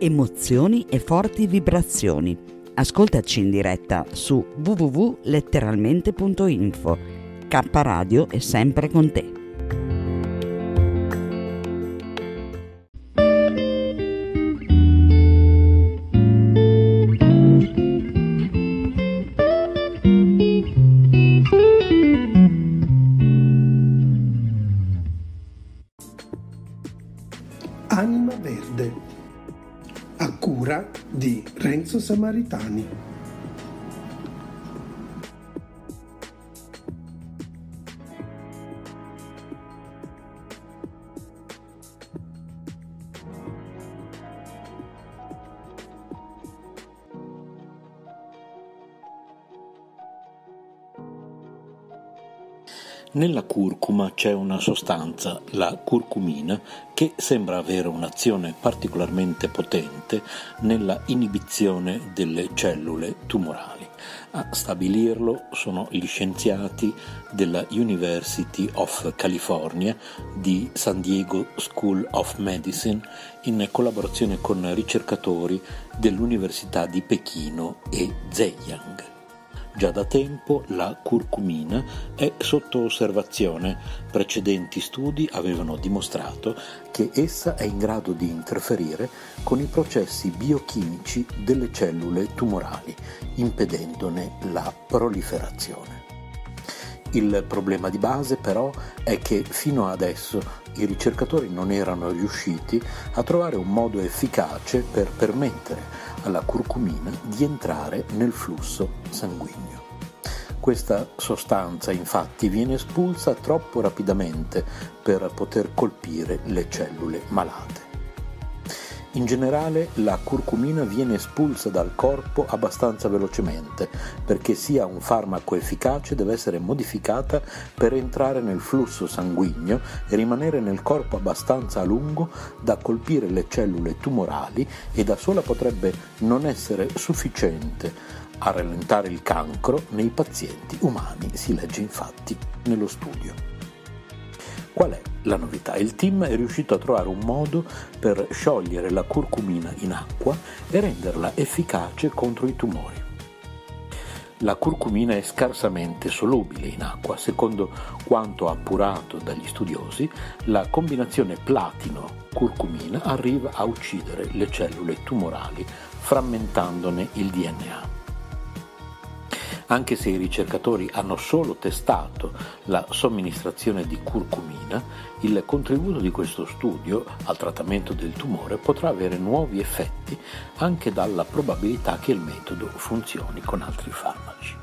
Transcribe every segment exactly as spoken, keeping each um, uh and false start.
emozioni e forti vibrazioni. Ascoltaci in diretta su w w w punto letteralmente punto info. K Radio è sempre con te. Anima Verde, a cura di Renzo Samaritani. Nella curcuma c'è una sostanza, la curcumina, che sembra avere un'azione particolarmente potente nella inibizione delle cellule tumorali. A stabilirlo sono gli scienziati della University of California di San Diego School of Medicine in collaborazione con ricercatori dell'Università di Pechino e Zhejiang. Già da tempo la curcumina è sotto osservazione. Precedenti studi avevano dimostrato che essa è in grado di interferire con i processi biochimici delle cellule tumorali, impedendone la proliferazione. Il problema di base però è che fino adesso i ricercatori non erano riusciti a trovare un modo efficace per permettere alla curcumina di entrare nel flusso sanguigno. Questa sostanza infatti viene espulsa troppo rapidamente per poter colpire le cellule malate. In generale la curcumina viene espulsa dal corpo abbastanza velocemente, perché sia un farmaco efficace deve essere modificata per entrare nel flusso sanguigno e rimanere nel corpo abbastanza a lungo da colpire le cellule tumorali, e da sola potrebbe non essere sufficiente a rallentare il cancro nei pazienti umani, si legge infatti nello studio. Qual è la novità? Il team è riuscito a trovare un modo per sciogliere la curcumina in acqua e renderla efficace contro i tumori. La curcumina è scarsamente solubile in acqua. Secondo quanto appurato dagli studiosi, la combinazione platino-curcumina arriva a uccidere le cellule tumorali frammentandone il D N A. Anche se i ricercatori hanno solo testato la somministrazione di curcumina, il contributo di questo studio al trattamento del tumore potrà avere nuovi effetti anche dalla probabilità che il metodo funzioni con altri farmaci.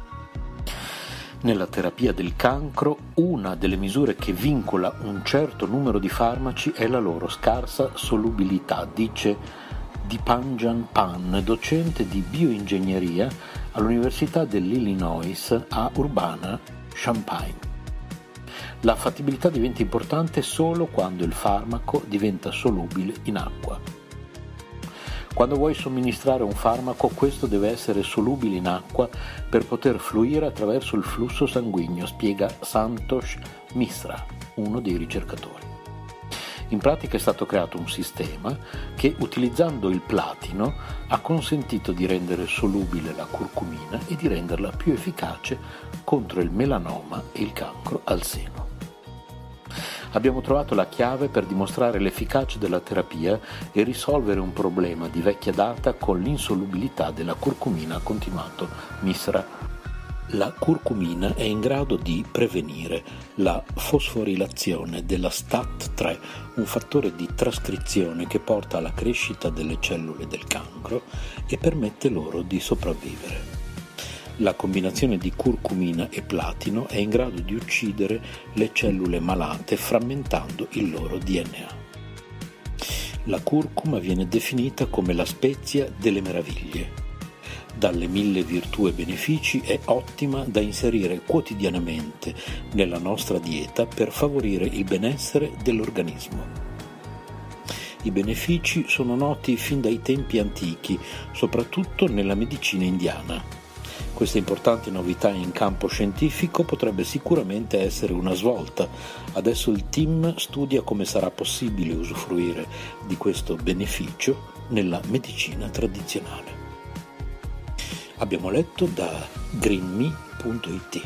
Nella terapia del cancro, una delle misure che vincola un certo numero di farmaci è la loro scarsa solubilità, dice Deepanjan Pan, docente di bioingegneria all'Università dell'Illinois a Urbana-Champaign. La fattibilità diventa importante solo quando il farmaco diventa solubile in acqua. Quando vuoi somministrare un farmaco, questo deve essere solubile in acqua per poter fluire attraverso il flusso sanguigno, spiega Santosh Misra, uno dei ricercatori. In pratica è stato creato un sistema che, utilizzando il platino, ha consentito di rendere solubile la curcumina e di renderla più efficace contro il melanoma e il cancro al seno. Abbiamo trovato la chiave per dimostrare l'efficacia della terapia e risolvere un problema di vecchia data con l'insolubilità della curcumina, ha continuato Misra. La curcumina è in grado di prevenire la fosforilazione della S T A T tre, un fattore di trascrizione che porta alla crescita delle cellule del cancro e permette loro di sopravvivere. La combinazione di curcumina e platino è in grado di uccidere le cellule malate frammentando il loro D N A. La curcuma viene definita come la spezia delle meraviglie. Dalle mille virtù e benefici è ottima da inserire quotidianamente nella nostra dieta per favorire il benessere dell'organismo. I benefici sono noti fin dai tempi antichi, soprattutto nella medicina indiana. Questa importante novità in campo scientifico potrebbe sicuramente essere una svolta. Adesso il team studia come sarà possibile usufruire di questo beneficio nella medicina tradizionale. Abbiamo letto da greenme punto it.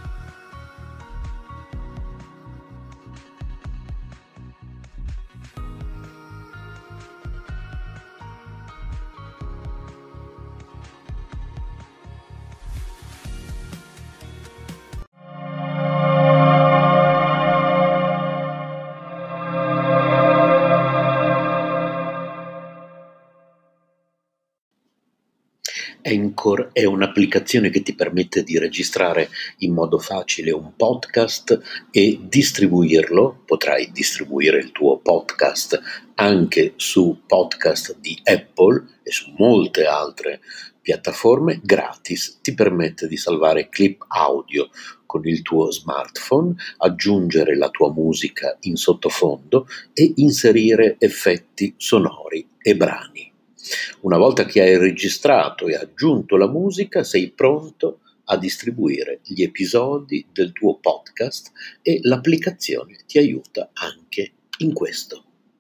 Anchor è un'applicazione che ti permette di registrare in modo facile un podcast e distribuirlo. Potrai distribuire il tuo podcast anche su podcast di Apple e su molte altre piattaforme gratis. Ti permette di salvare clip audio con il tuo smartphone, aggiungere la tua musica in sottofondo e inserire effetti sonori e brani. Una volta che hai registrato e aggiunto la musica, sei pronto a distribuire gli episodi del tuo podcast e l'applicazione ti aiuta anche in questo.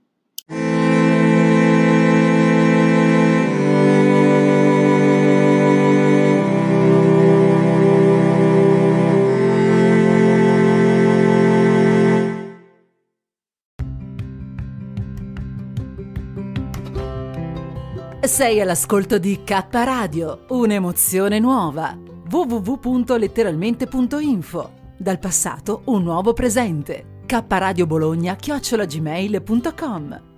Sei all'ascolto di K Radio, un'emozione nuova. w w w punto letteralmente punto info. Dal passato un nuovo presente. K Radio Bologna chiocciola gmail punto com.